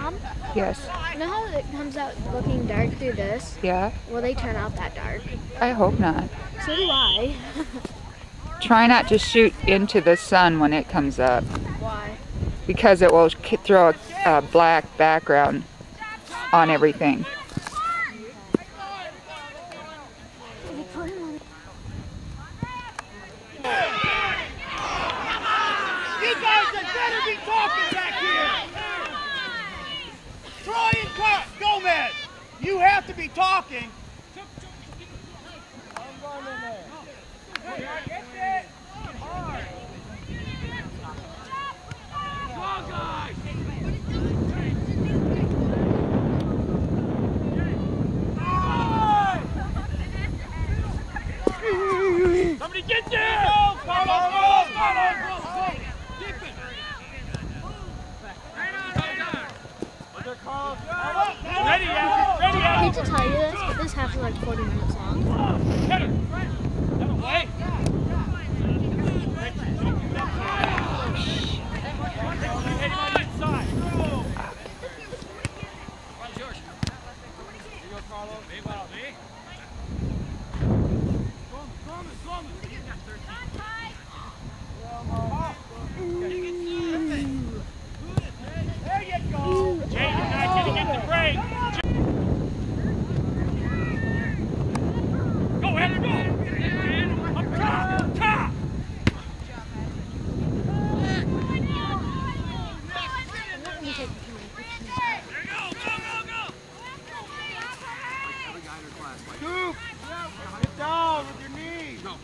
Mom? Yes. You know how it comes out looking dark through this? Yeah? Will they turn out that dark? I hope not. So do I. Try not to shoot into the sun when it comes up, Why? because it will throw a black background on everything. You guys had better be talking back here! Troy and Gomez, you have to be talking. Somebody get there! Ready, I hate to tell you this, but this half is like 40 minutes long. Hit her! That away! Hit him on the inside! George. Here you go, Carlos. Me, well, me. There you go! Jay, you're not getting at the break! Go ahead, go! Up top! Top! Scoop! Get down with your knees! Go!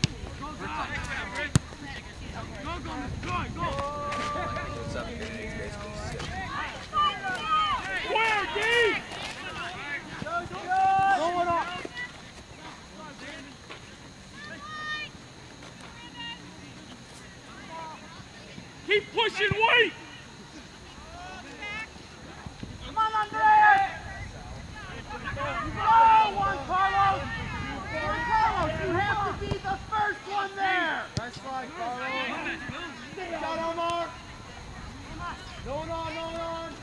Square, D! Going up! Keep pushing, wait! Come on, Andres! Go, Juan Carlos! Juan Carlos, you have to be the first one there! Nice slide, Carlos. Get out, Omar! Going on, going on!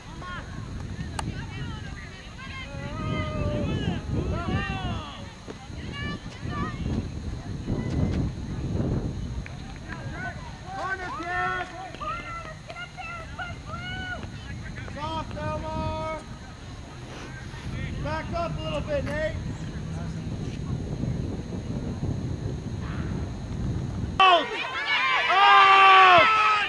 Corner kick! Soft, Omar! Back up a little bit, Nate! Out! Out!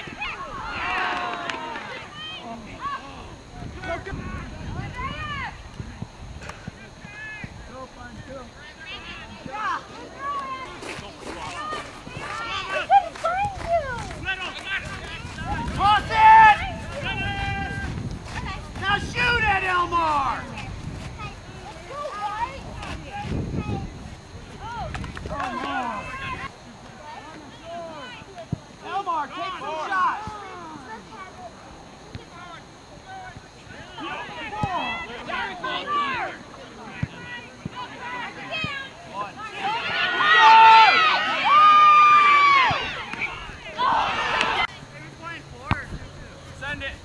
Toss it! Now shoot it, Elmar! Elmar, take some shots! Send it!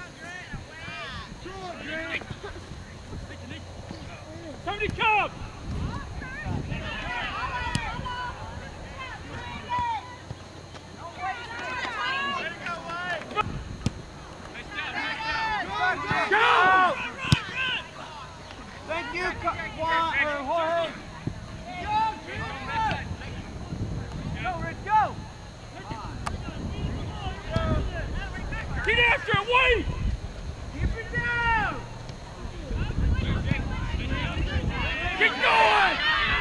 Somebody come! Go! Thank you, Jorge. Go, Rich, go! Get after it, wait! Keep it down! Get going!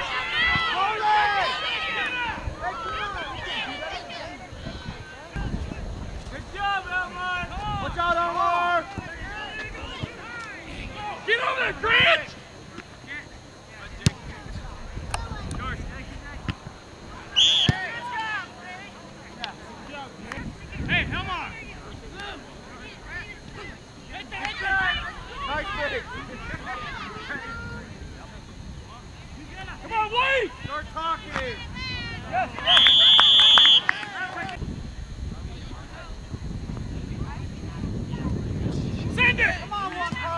Good job, Elmar! Watch out, Elmar! Get over there, Grant! Hey, Elmar! Nice finish! Come on, wait! Start talking! Yes! Send it! Come on, Juan Carlos!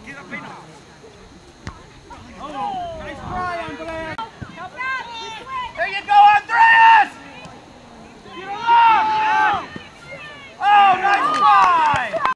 Get up in